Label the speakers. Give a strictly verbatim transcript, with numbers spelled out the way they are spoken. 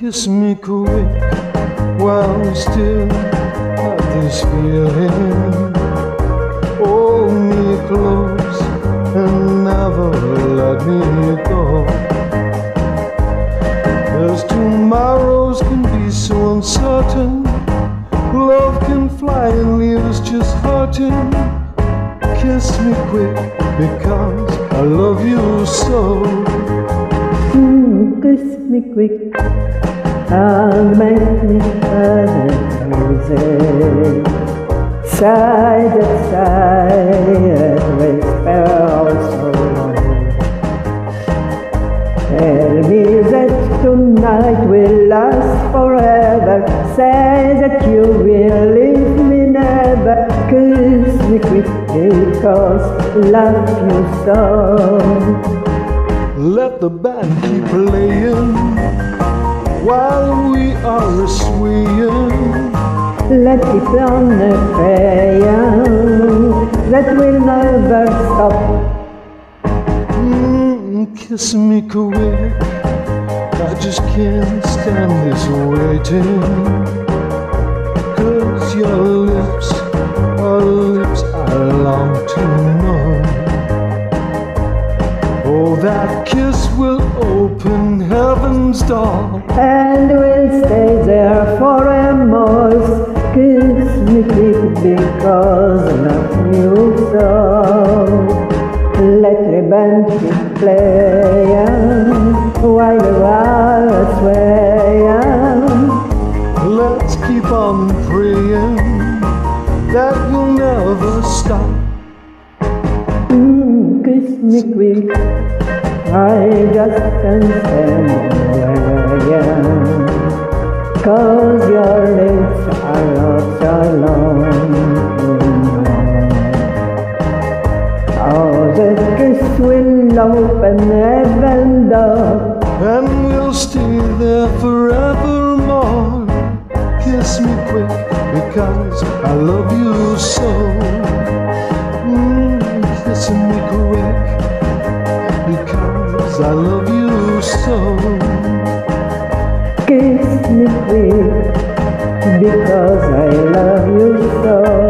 Speaker 1: Kiss me quick while we still have this feeling. Hold me close and never let me go. As tomorrows can be so uncertain, love can fly and leave us just hurting. Kiss me quick because I love you so.
Speaker 2: Mm, kiss me quick and make me crazy. Side to side, we spell so long. Tell me that tonight will last forever. Say that you will leave me never. Kiss me quick because I love you so.
Speaker 1: Let the band keep playing while we are swaying.
Speaker 2: Let it on a prayer that will never stop.
Speaker 1: Mm, kiss me quick, I just can't stand this waiting. 'Cause your lips are lips I long to know. Oh, that kiss will open heaven's door
Speaker 2: and we'll stay there forevermore. Kiss me quick because I love you so. Let the band keep playing while we are swaying.
Speaker 1: Let's keep on praying that we'll never stop.
Speaker 2: Mm, kiss me quick, I just can't stand away. 'Cause your lips are not so long. Oh, the kiss will open heaven door,
Speaker 1: and we'll stay there forevermore. Kiss me quick because I love you so. Mm, kiss me quick because I love you so.
Speaker 2: Kiss me quick because I love you so.